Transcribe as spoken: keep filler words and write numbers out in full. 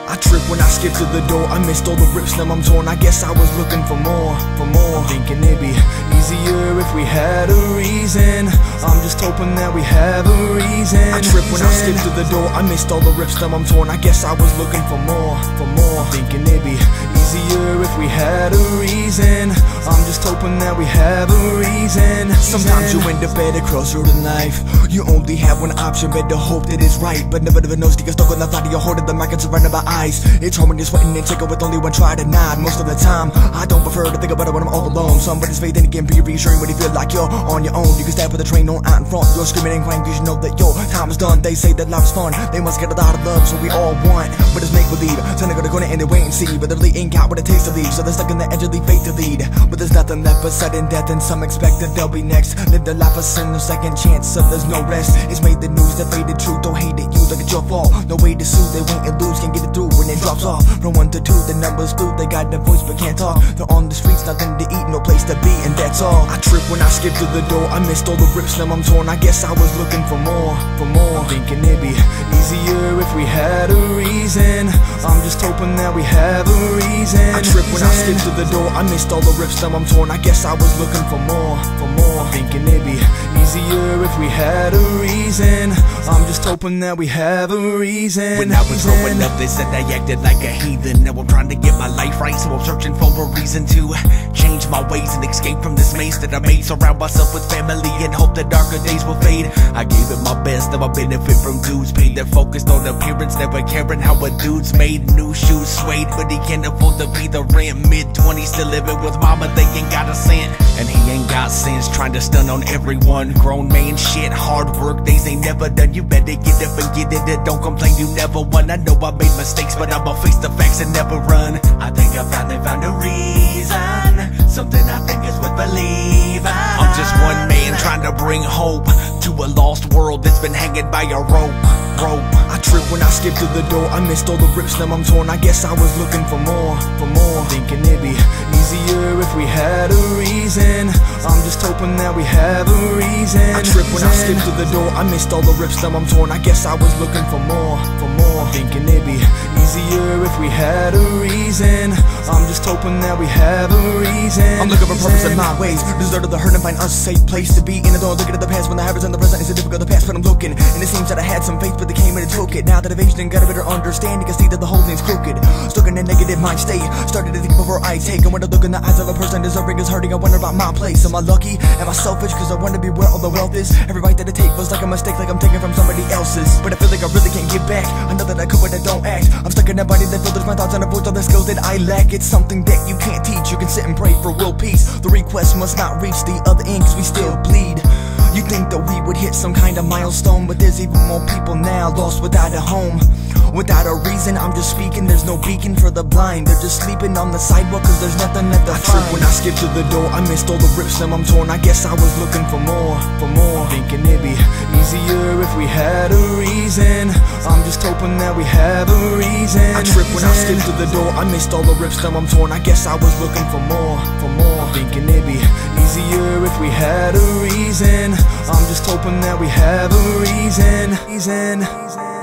I trip when I skip to the door, I missed all the rips, now I'm torn. I guess I was looking for more, for more. Thinking it'd be easier if we had a reason. I'm just hoping that we have a reason. I trip when I skip to the door, I missed all the rips, now I'm torn. I guess I was looking for more, for more. Thinking it'd be easier if we had a reason. I'm just hoping that we have a reason. Sometimes you end up at a crossroad in life. You only have one option, better hope that it's right. But never never knows, you get stuck on the thought of your heart of the mic and surrounded by eyes. It's hard when you're sweating and shaking with only one try to nod. Most of the time, I don't prefer to think about it when I'm all alone. Somebody's faith and it can be reassuring when you feel like you're on your own. You can stand for the train on out in front, you're screaming and crying because you know that your time is done. They say that life's fun, they must get a lot of love, so we all want. But it's make believe, so they're gonna go and they wait and see. But they really ain't got what it takes to leave, so they're stuck in the edge of the fate to lead. But there's nothing left but sudden death, and some expect that they'll be next. Live their life a sin, no second chance, so there's no rest. It's made the news that faded truth, don't hate it, you look at your fault. No way to sue, they wait and lose, can't get it through when it drops off. From one to two, the numbers flew, they got the voice but can't talk. They're on the streets, nothing to eat, no place to be, and that's all. I trip when I skip to the door, I missed all the rips, now I'm torn. I guess I was looking for more, for more. Thinking it'd be easier if we had a reason. I'm just hoping that we have a reason. I trip when I skip to the door, I missed all the rips, now I'm torn. I guess I was looking for more, for more. Thinking it'd be easier if we had a reason. I'm just hoping that we have a reason. When I was growing up, they said I acted like a heathen. Now I'm trying to get my life right, so I'm searching for a reason to change my ways and escape from this maze that I made. Surround myself with family and hope that darker days will fade. I gave it my best, now I benefit from dues paid. They're focused on appearance, never caring how a dude's made. New shoes suede, but he can't afford to pay the rent. Mid twenties, still living with mama, they ain't got a cent. And he ain't got sense, trying to stun on everyone. Grown man shit, hard work days ain't never done. You better get up and get it, don't complain, you never won. I know I made mistakes, but I'ma face the facts and never run. I think I finally found a reason, something I think is worth believing. I'm just one man trying to bring hope to a lost world that's been hanging by a rope, rope. I trip when I skip to the door, I missed all the rips, now I'm torn. I guess I was looking for more, for more. Thinking it'd be easier if we had a reason. I'm just hoping that we have a reason. I trip when I skip to the door, I missed all the rips, now I'm torn. I guess I was looking for more, for more. Thinking it'd be easier if we had a reason. I'm just hoping that we have a reason. I'm looking for purpose in my ways, deserted the hurt and find a safe place to be in. I don't look at the past when the habits and the present is a difficult the past, but I'm looking. And it seems that I had some faith, but they came and it took it. Now that I've aged and got a better understanding, I see that the whole thing's crooked. Stuck in a negative mind state, started to think before I take. And when I look in the eyes of a person deserving is hurting, I wonder about my place. Am I lucky? Am I selfish? Cause I want to be where all the wealth is. Every bite that I take feels like a mistake, like I'm taking from somebody else's. But I feel like I really can't get back. I know that I could, but I don't act. I'm stuck in a body that filters my thoughts and avoids all the skills that I lack. It's something that you can't teach. You can sit and pray for world peace. The request must not reach the other end, cause we still bleed. You think that we would hit some kind of milestone, but there's even more people now lost without a home, without a reason. I'm just speaking, there's no beacon for the blind. They're just sleeping on the sidewalk cause there's nothing left to find. I trip when I skip to the door, I missed all the rips, now I'm torn. I guess I was looking for more, for more. Thinking it'd be easier if we had a reason. I'm just hoping that we have a reason. I trip when I skip to the door, I missed all the rips, now I'm torn. I guess I was looking for more, for more. Thinking it'd be easier if we had a reason. I'm just hoping that we have a reason, reason.